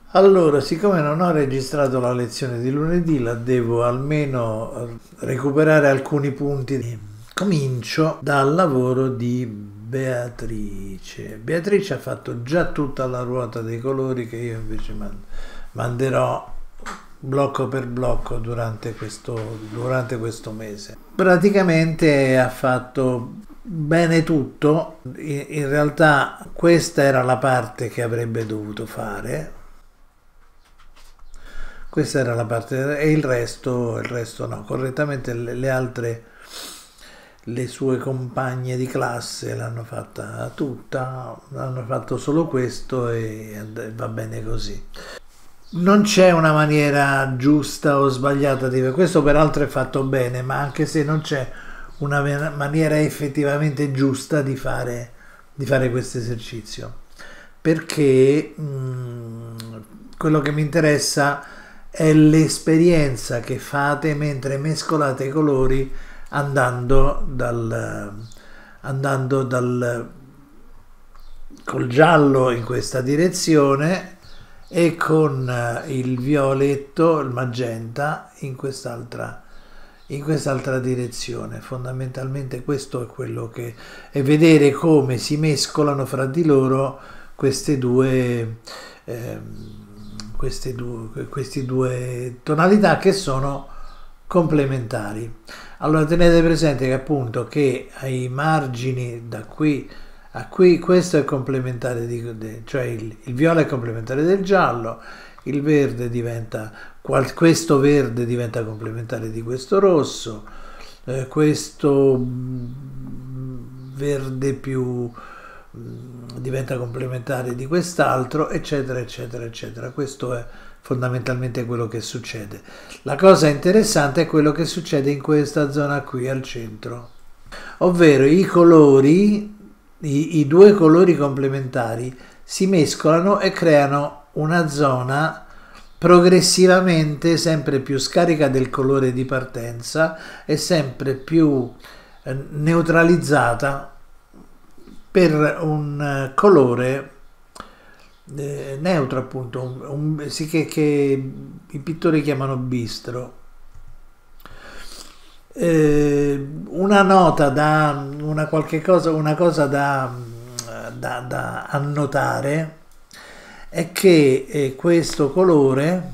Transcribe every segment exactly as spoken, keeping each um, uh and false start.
Allora, siccome non ho registrato la lezione di lunedì, la devo almeno recuperare alcuni punti. Comincio dal lavoro di Beatrice. Beatrice ha fatto già tutta la ruota dei colori che io invece manderò blocco per blocco durante questo, durante questo mese. Praticamente ha fatto bene tutto. In, in realtà questa era la parte che avrebbe dovuto fare. Questa era la parte e il resto, il resto no, correttamente le, le altre, le sue compagne di classe l'hanno fatta tutta, hanno fatto solo questo e va bene così. Non c'è una maniera giusta o sbagliata di questo, peraltro è fatto bene, ma anche se non c'è una maniera effettivamente giusta di fare, di fare questo esercizio, perché mh, quello che mi interessa è l'esperienza che fate mentre mescolate i colori andando dal, andando dal col giallo in questa direzione e con il violetto, il magenta in quest'altra in quest'altra direzione. Fondamentalmente questo è quello che è vedere come si mescolano fra di loro queste due eh, queste due, queste due tonalità che sono complementari. Allora tenete presente che appunto che ai margini da qui a qui questo è complementare di, cioè il, il viola è complementare del giallo, il verde diventa questo verde diventa complementare di questo rosso, eh, questo verde più diventa complementare di quest'altro, eccetera eccetera eccetera. Questo è fondamentalmente quello che succede. La cosa interessante è quello che succede in questa zona qui al centro, ovvero i colori, i, i due colori complementari si mescolano e creano una zona progressivamente sempre più scarica del colore di partenza e sempre più eh, neutralizzata per un colore eh, neutro, appunto, un, un, sì, che, che i pittori chiamano bistro. Eh, una nota da una qualche cosa, una cosa da, da, da annotare è che eh, questo colore,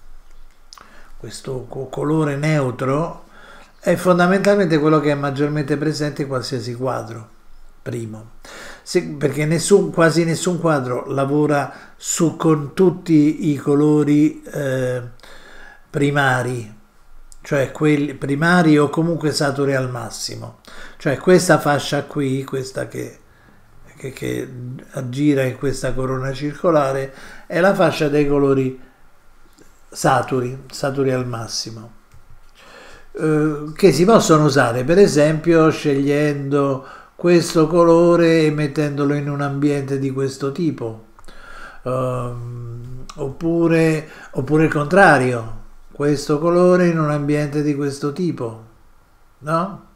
questo colore neutro, è fondamentalmente quello che è maggiormente presente in qualsiasi quadro. Primo, Se, perché nessun, quasi nessun quadro lavora su, con tutti i colori eh, primari, cioè quelli primari o comunque saturi al massimo, cioè questa fascia qui, questa che, che, che aggira in questa corona circolare, è la fascia dei colori saturi, saturi al massimo, eh, che si possono usare per esempio scegliendo questo colore e mettendolo in un ambiente di questo tipo, um, oppure, oppure il contrario, questo colore in un ambiente di questo tipo, no?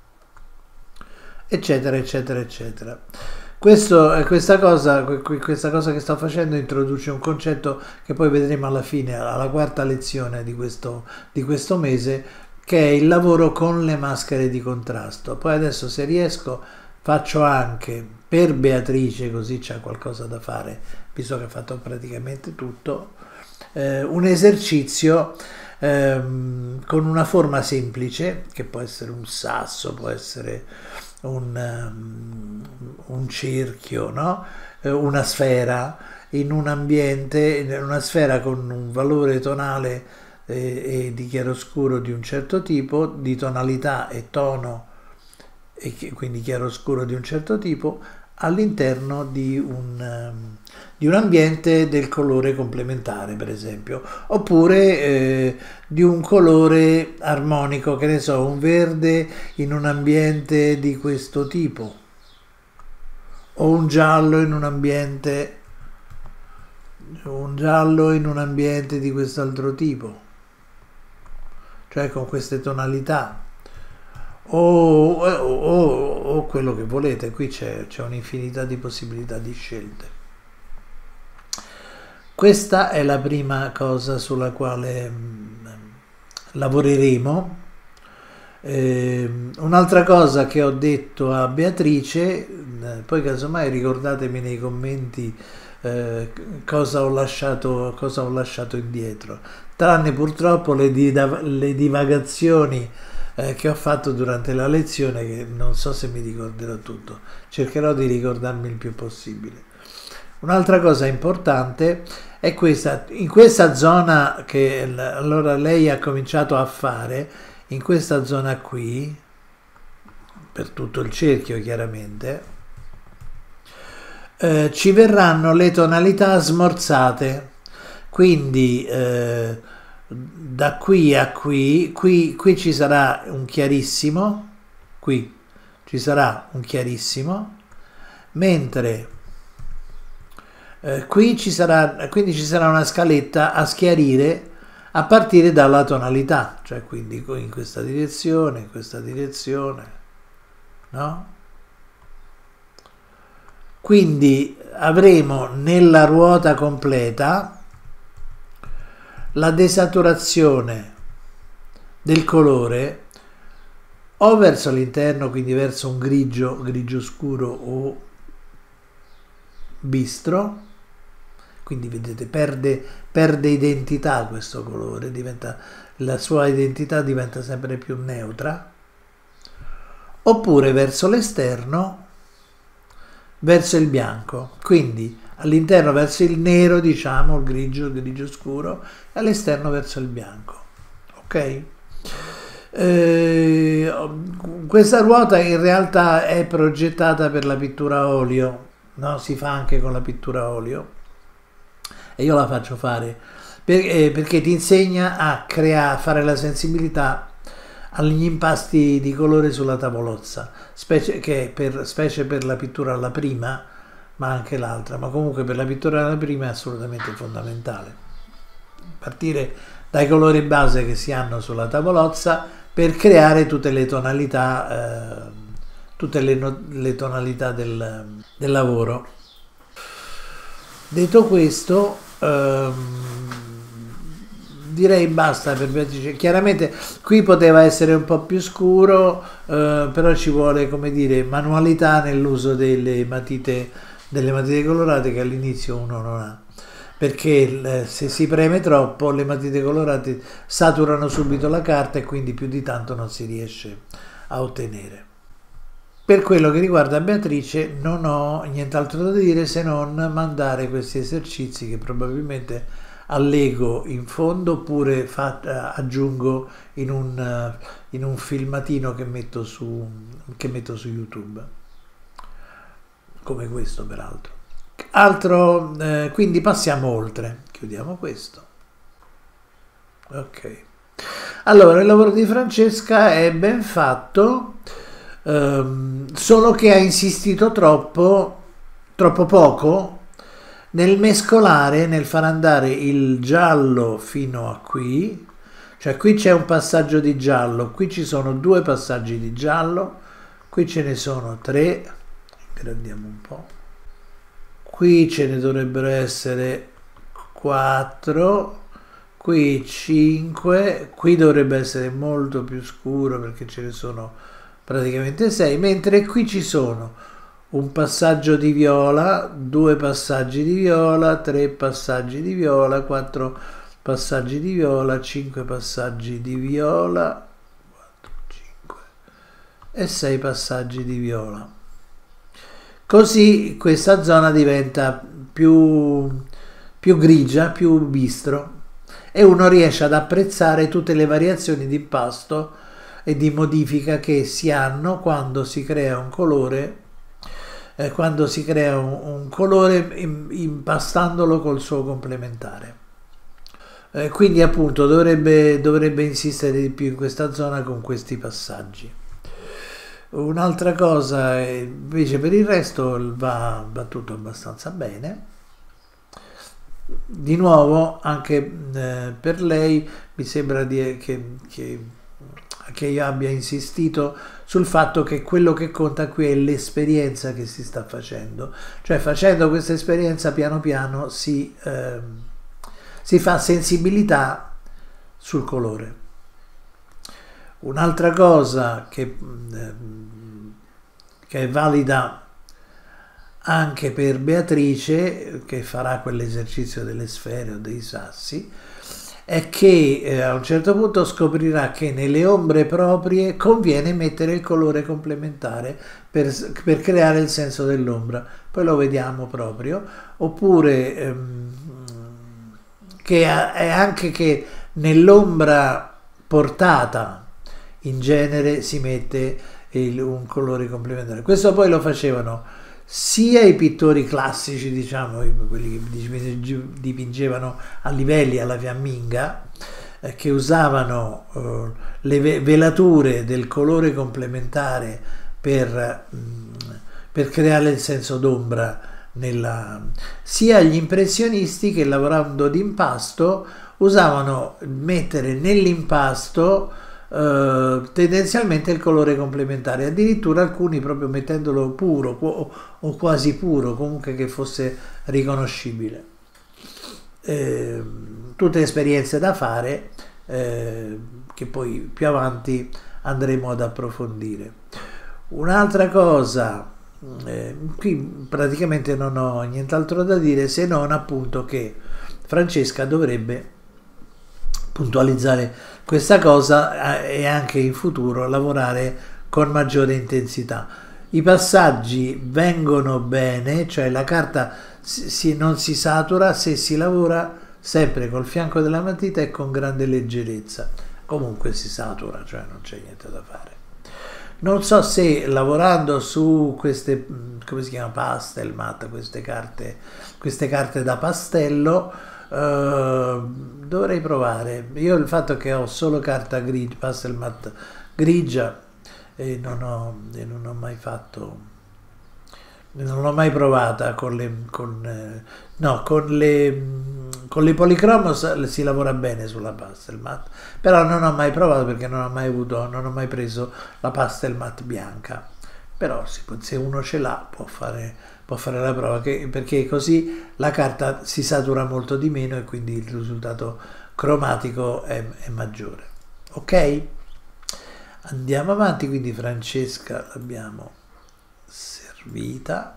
Eccetera eccetera eccetera. Questo, questa, cosa, questa cosa che sto facendo introduce un concetto che poi vedremo alla fine, alla quarta lezione di questo, di questo mese, che è il lavoro con le maschere di contrasto. Poi adesso, se riesco, faccio anche per Beatrice, così c'è qualcosa da fare, visto che ha fatto praticamente tutto, eh, un esercizio ehm, con una forma semplice, che può essere un sasso, può essere un, um, un cerchio, no? eh, una sfera, in un ambiente, in una sfera con un valore tonale e di chiaroscuro di un certo tipo, di tonalità e tono, e quindi chiaroscuro di un certo tipo, all'interno di un, di un ambiente del colore complementare, per esempio, oppure eh, di un colore armonico, che ne so, un verde in un ambiente di questo tipo, o un giallo in un ambiente, un giallo in un ambiente di quest'altro tipo, cioè con queste tonalità, o, o, o quello che volete. Qui c'è un'infinità di possibilità di scelte. Questa è la prima cosa sulla quale mh, lavoreremo. Eh, un'altra cosa che ho detto a Beatrice, eh, poi casomai ricordatemi nei commenti eh, cosa ho lasciato, cosa ho lasciato indietro, tranne purtroppo le, div le divagazioni eh, che ho fatto durante la lezione, che non so se mi ricorderò tutto, cercherò di ricordarmi il più possibile. Un'altra cosa importante è questa: in questa zona che allora lei ha cominciato a fare, in questa zona qui, per tutto il cerchio chiaramente, eh, ci verranno le tonalità smorzate, quindi eh, da qui a qui, qui, qui ci sarà un chiarissimo, qui ci sarà un chiarissimo, mentre eh, qui ci sarà, quindi ci sarà una scaletta a schiarire a partire dalla tonalità, cioè quindi in questa direzione, in questa direzione, no? Quindi avremo nella ruota completa la desaturazione del colore o verso l'interno, quindi verso un grigio, grigio scuro o bistro, quindi vedete perde, perde identità questo colore, diventa, la sua identità diventa sempre più neutra, oppure verso l'esterno, verso il bianco, quindi all'interno verso il nero, diciamo, il grigio, il grigio scuro, e all'esterno verso il bianco, ok? Eh, questa ruota in realtà è progettata per la pittura a olio, no? Si fa anche con la pittura a olio, e io la faccio fare perché, perché ti insegna a creare, a fare la sensibilità agli impasti di colore sulla tavolozza, specie, che per, specie per la pittura alla prima, ma anche l'altra, ma comunque per la pittura alla prima è assolutamente fondamentale partire dai colori base che si hanno sulla tavolozza per creare tutte le tonalità, eh, tutte le, no, le tonalità del, del lavoro. Detto questo, ehm, direi basta per Beatrice. Chiaramente qui poteva essere un po' più scuro, eh, però ci vuole, come dire, manualità nell'uso delle matite, delle matite colorate che all'inizio uno non ha, perché eh, se si preme troppo le matite colorate saturano subito la carta e quindi più di tanto non si riesce a ottenere. Per quello che riguarda Beatrice non ho nient'altro da dire se non mandare questi esercizi che probabilmente allego in fondo oppure fa, aggiungo in un, in un filmatino che metto su, che metto su YouTube, come questo peraltro. Altro, eh, quindi passiamo oltre, chiudiamo questo. Ok. Allora, il lavoro di Francesca è ben fatto. Um, solo che ha insistito troppo, troppo poco nel mescolare, nel far andare il giallo fino a qui, cioè qui c'è un passaggio di giallo, qui ci sono due passaggi di giallo, qui ce ne sono tre, ingrandiamo un po', qui ce ne dovrebbero essere quattro, qui cinque, qui dovrebbe essere molto più scuro perché ce ne sono praticamente sei, mentre qui ci sono un passaggio di viola, due passaggi di viola, tre passaggi di viola, quattro passaggi di viola, cinque passaggi di viola, quattro, cinque e sei passaggi di viola. Così questa zona diventa più, più grigia, più bistro e uno riesce ad apprezzare tutte le variazioni di impasto e di modifica che si hanno quando si crea un colore, eh, quando si crea un, un colore impastandolo col suo complementare. Eh, quindi appunto dovrebbe, dovrebbe insistere di più in questa zona con questi passaggi. Un'altra cosa invece per il resto va, va tutto abbastanza bene. Di nuovo anche eh, per lei mi sembra di, che, che che io abbia insistito sul fatto che quello che conta qui è l'esperienza che si sta facendo, cioè facendo questa esperienza piano piano si, eh, si fa sensibilità sul colore. Un'altra cosa che, eh, che è valida anche per Beatrice, che farà quell'esercizio delle sfere o dei sassi, è che eh, a un certo punto scoprirà che nelle ombre proprie conviene mettere il colore complementare per, per creare il senso dell'ombra. Poi lo vediamo proprio. Oppure ehm, che è anche che nell'ombra portata in genere si mette il, un colore complementare. Questo poi lo facevano sia i pittori classici, diciamo, quelli che dipingevano a livelli alla fiamminga, eh, che usavano eh, le velature del colore complementare per, mh, per creare il senso d'ombra, nella... sia gli impressionisti che lavorando d'impasto usavano mettere nell'impasto Uh, tendenzialmente il colore complementare, addirittura alcuni proprio mettendolo puro o, o quasi puro, comunque che fosse riconoscibile. Eh, tutte esperienze da fare eh, che poi più avanti andremo ad approfondire. Un'altra cosa, eh, qui praticamente non ho nient'altro da dire se non appunto che Francesca dovrebbe puntualizzare questa cosa e anche in futuro lavorare con maggiore intensità. I passaggi vengono bene, cioè la carta si, non si satura se si lavora sempre col fianco della matita e con grande leggerezza. Comunque si satura, cioè non c'è niente da fare. Non so se lavorando su queste, come si chiama, pastel mat, queste carte, queste carte da pastello, Uh, dovrei provare. Io il fatto che ho solo carta grigia, pastel mat grigia, e non ho, e non ho mai fatto, non l'ho mai provata con le, con, eh, no, con le, con le policromos si lavora bene sulla pastel mat, però non ho mai provato perché non ho mai avuto, non ho mai preso la pastel mat bianca. Però si può, se uno ce l'ha può fare, può fare la prova, che, perché così la carta si satura molto di meno e quindi il risultato cromatico è, è maggiore. Ok? Andiamo avanti, quindi Francesca l'abbiamo servita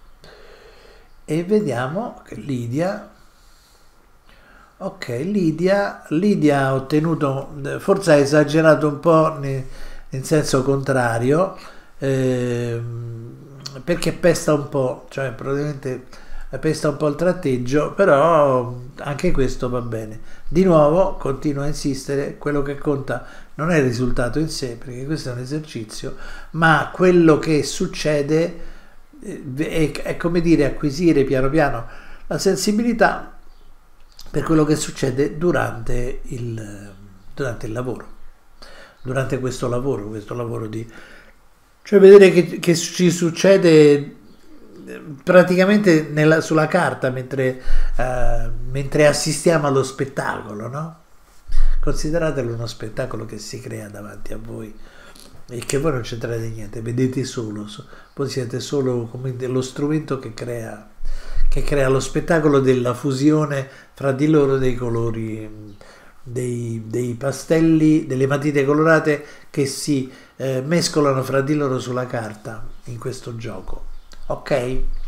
e vediamo che Lidia, ok, Lidia, Lidia ha ottenuto, forse ha esagerato un po' nel, nel senso contrario, Eh, perché pesta un po', cioè probabilmente pesta un po' il tratteggio, però anche questo va bene. Di nuovo continuo a insistere, quello che conta non è il risultato in sé, perché questo è un esercizio, ma quello che succede è, è come dire acquisire piano piano la sensibilità per quello che succede durante il, durante il lavoro, durante questo lavoro, questo lavoro di... Cioè vedere che, che ci succede praticamente nella, sulla carta mentre, uh, mentre assistiamo allo spettacolo, no? Consideratelo uno spettacolo che si crea davanti a voi e che voi non c'entrate niente, vedete solo, voi siete solo come lo strumento che crea, che crea lo spettacolo della fusione fra di loro dei colori, dei, dei pastelli, delle matite colorate che si eh, mescolano fra di loro sulla carta in questo gioco. Ok?